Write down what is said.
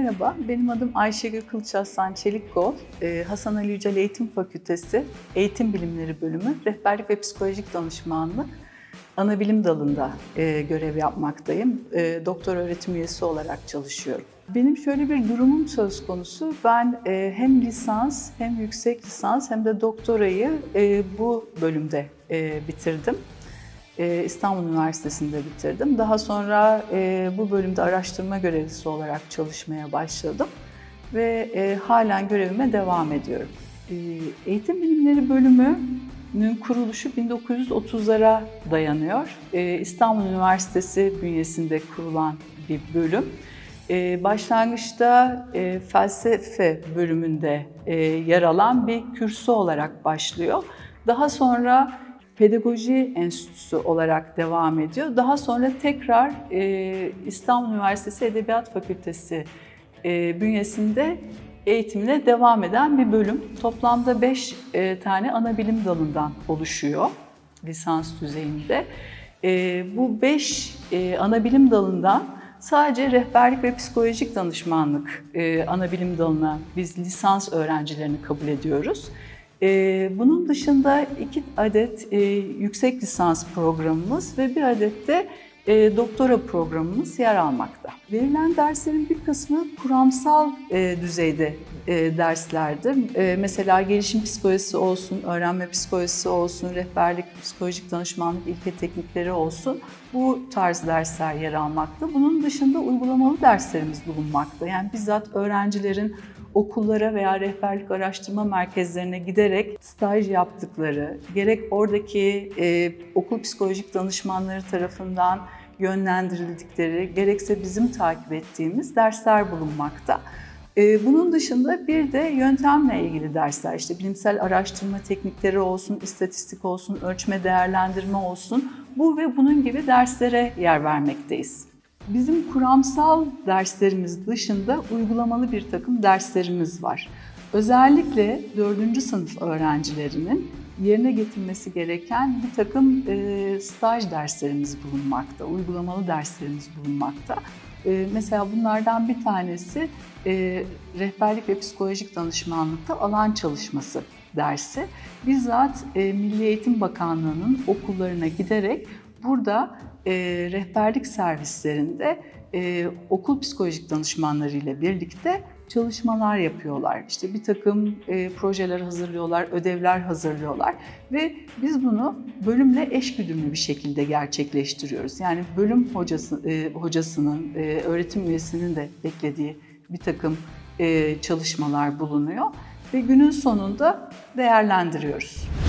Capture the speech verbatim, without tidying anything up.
Merhaba, benim adım Ayşegül Kılıçarslan Çelikkol. Ee, Hasan Ali Yücel Eğitim Fakültesi Eğitim Bilimleri Bölümü Rehberlik ve Psikolojik Danışmanlık Anabilim dalında e, görev yapmaktayım. E, doktor öğretim üyesi olarak çalışıyorum. Benim şöyle bir durumum söz konusu. Ben e, hem lisans hem yüksek lisans hem de doktorayı e, bu bölümde e, bitirdim. İstanbul Üniversitesi'nde bitirdim. Daha sonra e, bu bölümde araştırma görevlisi olarak çalışmaya başladım ve e, halen görevime devam ediyorum. E, Eğitim Bilimleri Bölümü'nün kuruluşu bin dokuz yüz otuzlara dayanıyor. E, İstanbul Üniversitesi bünyesinde kurulan bir bölüm. E, başlangıçta e, felsefe bölümünde e, yer alan bir kürsü olarak başlıyor. Daha sonra Pedagoji Enstitüsü olarak devam ediyor. Daha sonra tekrar e, İstanbul Üniversitesi Edebiyat Fakültesi e, bünyesinde eğitimine devam eden bir bölüm. Toplamda beş e, tane ana bilim dalından oluşuyor lisans düzeyinde. E, bu beş e, ana bilim dalından sadece rehberlik ve psikolojik danışmanlık e, ana bilim dalına biz lisans öğrencilerini kabul ediyoruz. Bunun dışında iki adet yüksek lisans programımız ve bir adet de doktora programımız yer almakta. Verilen derslerin bir kısmı kuramsal düzeyde derslerdir. Mesela gelişim psikolojisi olsun, öğrenme psikolojisi olsun, rehberlik, psikolojik danışmanlık ilke teknikleri olsun. Bu tarz dersler yer almakta. Bunun dışında uygulamalı derslerimiz bulunmakta. Yani bizzat öğrencilerin okullara veya rehberlik araştırma merkezlerine giderek staj yaptıkları, gerek oradaki e, okul psikolojik danışmanları tarafından yönlendirildikleri, gerekse bizim takip ettiğimiz dersler bulunmakta. E, bunun dışında bir de yöntemle ilgili dersler, işte bilimsel araştırma teknikleri olsun, istatistik olsun, ölçme değerlendirme olsun, bu ve bunun gibi derslere yer vermekteyiz. Bizim kuramsal derslerimiz dışında uygulamalı bir takım derslerimiz var. Özellikle dördüncü sınıf öğrencilerinin yerine getirmesi gereken bir takım e, staj derslerimiz bulunmakta, uygulamalı derslerimiz bulunmakta. E, mesela bunlardan bir tanesi e, rehberlik ve psikolojik danışmanlıkta alan çalışması dersi. Bizzat e, Milli Eğitim Bakanlığı'nın okullarına giderek burada e, rehberlik servislerinde e, okul psikolojik danışmanları ile birlikte çalışmalar yapıyorlar. İşte bir takım e, projeler hazırlıyorlar, ödevler hazırlıyorlar ve biz bunu bölümle eşgüdümlü bir şekilde gerçekleştiriyoruz. Yani bölüm hocası, e, hocasının, e, öğretim üyesinin de beklediği bir takım e, çalışmalar bulunuyor ve günün sonunda değerlendiriyoruz.